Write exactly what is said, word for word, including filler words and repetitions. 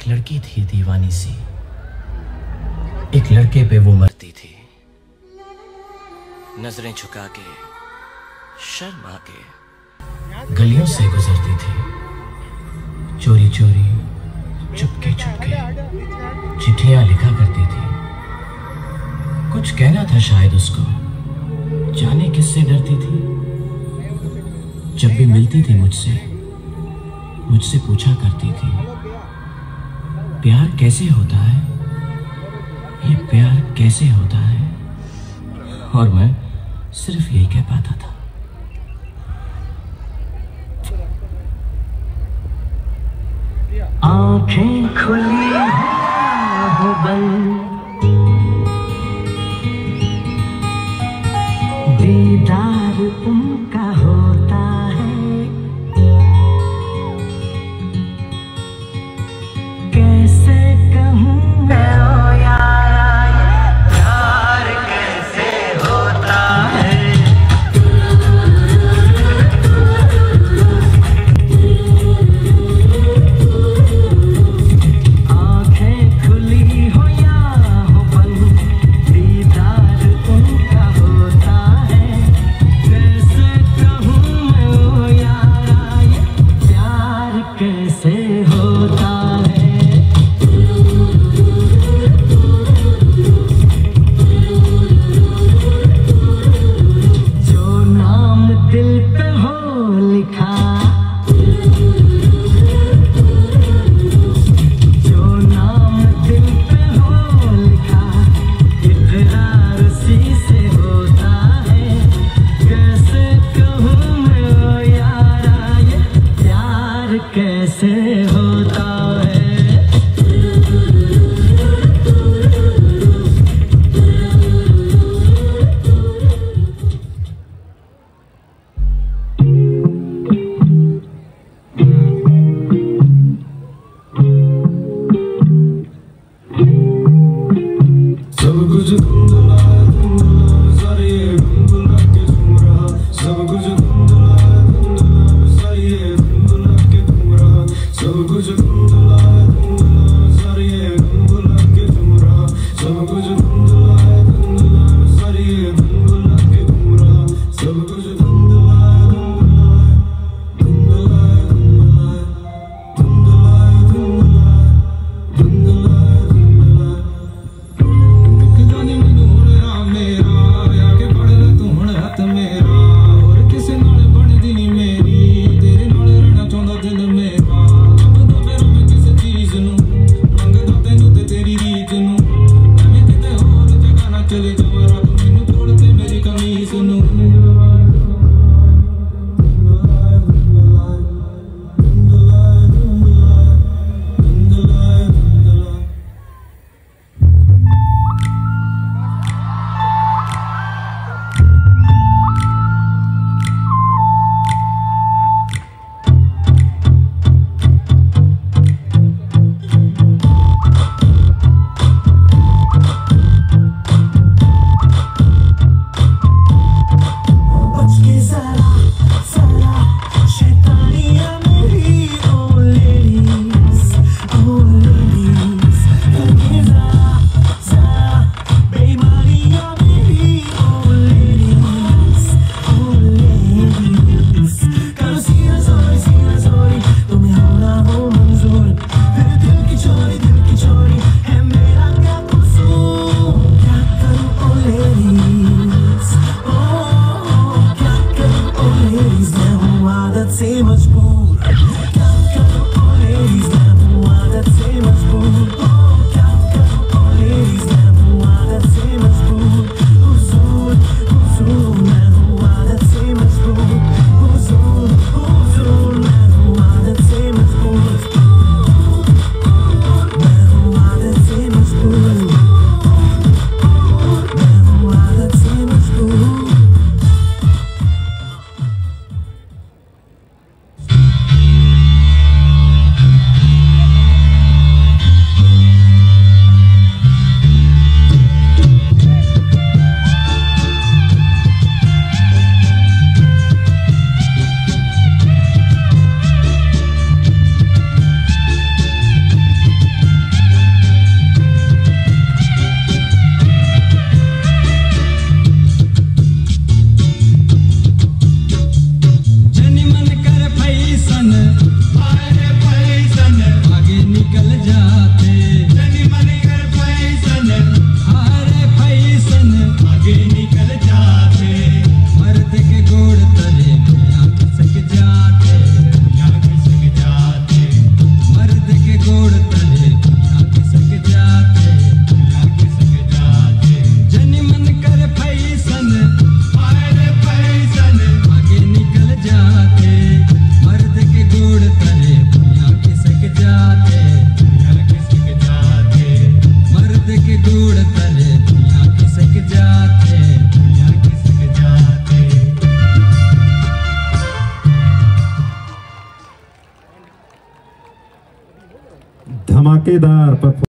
एक लड़की थी दीवानी सी, एक लड़के पे वो मरती थी। नजरें झुका के शर्मा के गलियों से गुजरती थी, चोरी चोरी चुपके चुपके चिट्ठियां लिखा करती थी। कुछ कहना था शायद उसको, जाने किससे डरती थी। जब भी मिलती थी मुझसे मुझसे पूछा करती थी, प्यार कैसे होता है, ये प्यार कैसे होता है। और मैं सिर्फ यही कह पाता था। आंखें खुली हो बंद, दीदार उनका होता है। कैसे कहूँ मैं ओ यारा, ये प्यार कैसे होता है। आंखें खुली हो या हो बंद, दीदार उनका होता है। कैसे कहूँ मैं ओ यारा, ये प्यार कैसे होता है। जो नाम दिल पे हो लिखा, जो नाम दिल पे हो लिखा, इकरार उसी से होता है। कैसे कहूँ मैं ओ यारा, ये प्यार कैसे होता है। सब कुछ धुंधला धुंधला सारे ये धुंधला के घूम रहा। सब कुछ धुंधला धुंधला सारे ये धुंधला के घूम रहा। सब कुछ धुंधला धुंधला सारे ये धुंधला के घूम रहा। सब कुछ धुंधला धुंधला सारे ये धुंधला के घूम रहा। सब कुछ धुंधला धुंधला धुंधला धुंधला धुंधला धुंधला धुंधला एक जानी मैनू हुण राम मेरा, आके फड़ ले तू हुण हथ मेरा। और किसे नाल बनदी नी मेरी, तेरे नाल रहना चाहुंदा दिल मेरा। जपदा मेरा मैं किसे चीज नू, मंगदा तैनू ते तेरी रीत नू। मैं किते होर जगह ना चले जावां, रात मैनू तोड़ ते मेरी कमीज नू। बच के जरा जरा शैतानियां मेरी, ओ लेडीज ओ लेडीज। करके जरा जरा बेईमानियां मेरी, ओ लेडीज ओ लेडीज। करो सीना जोरी सीना जोरी, तुम्हें होना हो मंजूर। तेरे दिल की चोरी दिल की चोरी है मेरा क्या कसूर। क्या करूं ओ लेडीज, ओ क्या करूं ओ लेडीज। मैं हूँ आदत से मजबूर। क्या करूं ओ लेडीज, मैं हूँ आदत से मजबूर। क्या करूं ओ लेडीज, मैं हूँ आदत से मजबूर। हुजूर हुजूर, मैं हूँ आदत से मजबूर। हुजूर हुजूर, मैं हूँ आदत से मजबूर। मैं हूँ आदत से मजबूर। मैं हूँ आदत से मजबूर। धमाकेदार पर